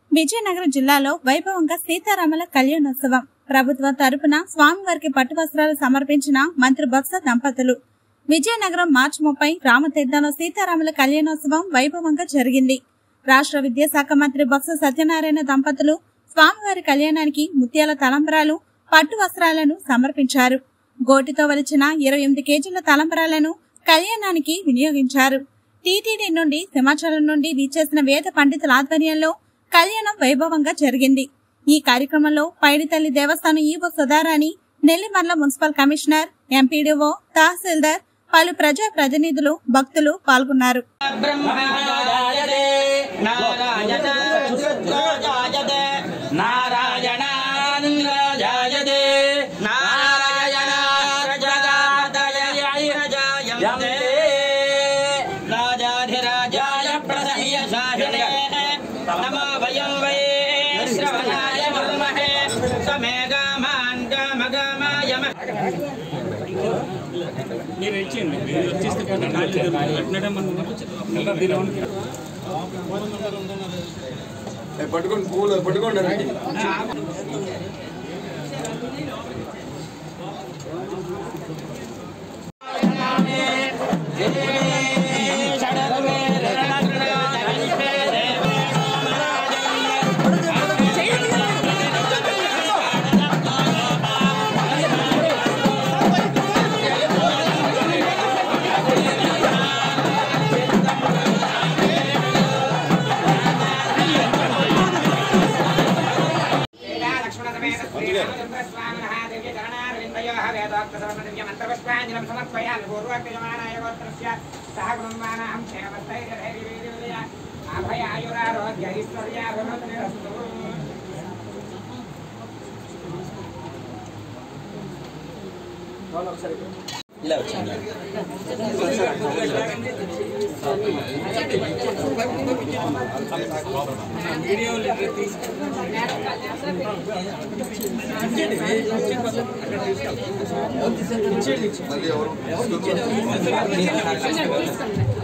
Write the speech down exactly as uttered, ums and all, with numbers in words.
విజయనగరం జిల్లాలో వైభవంగా సీతారాముల కళ్యాణోత్సవం ప్రభుత్వం తరపున స్వామివారికి పట్టు వస్త్రాలు సమర్పించిన మంత్రి బొత్స దంపతులు. విజయనగరం మార్చి ముప్పై రామతీర్థంలో సీతారాముల కళ్యాణోత్సవం వైభవంగా జరిగింది. రాష్ట్ర విద్యాశాఖ మంత్రి బొత్స సత్యనారాయణ దంపతులు స్వామివారి కళ్యాణానికి ముత్యాల తలంబరాలు, పట్టు వస్త్రాలను సమర్పించారు. గోటితో వలిచిన ఇరవై ఎనిమిది కేజీల తలంబరాలను కళ్యాణానికి వినియోగించారు. టీటీడీ నుండి సింహాచలం నుండి విచ్చేసిన వేద పండితుల ఆధ్వర్యంలో కళ్యాణం వైభవంగా జరిగింది. ఈ కార్యక్రమంలో పైడితల్లి దేవస్థానం EO Sudharani, Nellimarla municipal commissioner, MPDO, తహసీల్దార్, పలు ప్రజా ప్రతినిధులు, భక్తులు పాల్గొన్నారు. పట్టుకోండి పూలు పట్టుకోండి. ఇలా వచ్చింది వీడియో మళ్ళీ ఎవరు